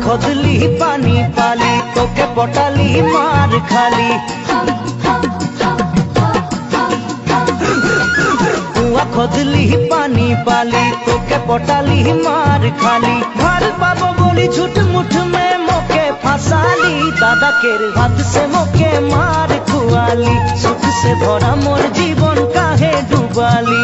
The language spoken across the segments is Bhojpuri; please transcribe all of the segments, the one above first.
खोदली पानी पाली तोके पटाली मार खाली कुआ खोदली पानी पाली तोके पटाली मार खाली घर पाबो बोली झूठ मुठ में मोके फसाली दादा के हाथ से मोके मार खुआली सुख से भरा मोर जीवन काहे डुबाली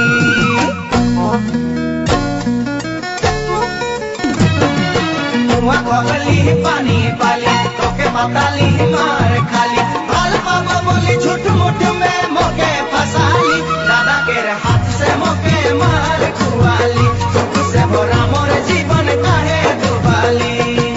कुआ खोदली पानी पाली तोके पटाली मार खाली घर पाबो बोली झूठ मुठ में मोके फसाली दादा के हाथ से मोके मार खुआली सुख से भरा मोर जीवन काहे डुबाली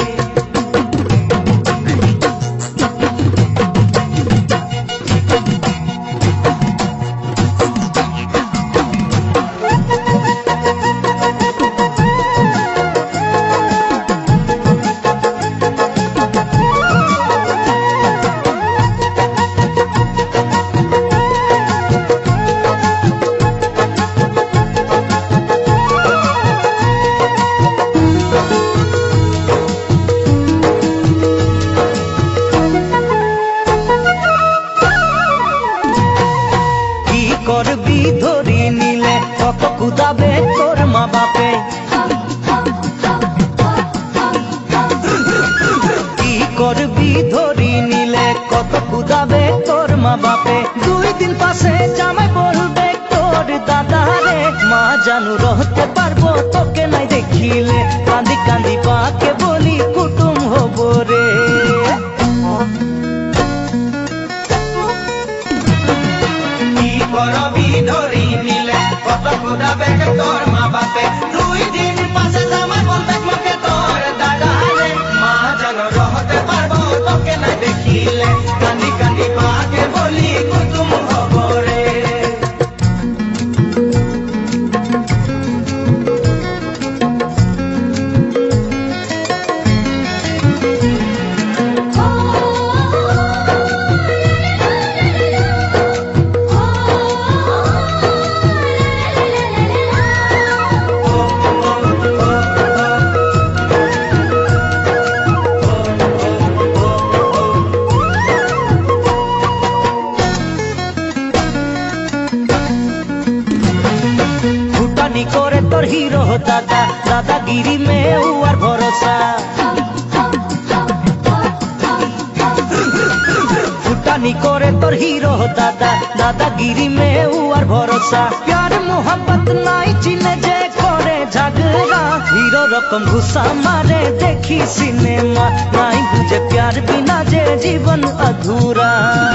करबी धरी नीले कत कुदाबे तोर मा बापे की करबी धरी नीले कत कुदाबे तोर मा बापे दुई दिन पासे जामाई बोलबे तोर दादा रे मा जानू रहते पारबो तोके नाई देखिले कांदी कांदी बाके बोली कुटुम होबो रे करबी धरी नीले कत कुदाबे तोर मा बापे दुई दिन पासे जामाई बोलबे मोके तोर दादा रे मा जानो रहते पारबो तोके ना देखिले कांदी कांदी बाके बोली कुटुम होबो रे करे तोर हीरो दादा दादागिरी में हुआर भरोसा फुटानी करे तोर हीरो दादा दादागिरी में हुआर भरोसा प्यार मोहब्बत नाई चिने जे करे झगड़ा हीरो रकम घुसा मारे देखी सिनेमा नाई बुझे प्यार बिना जे जीवन अधूरा।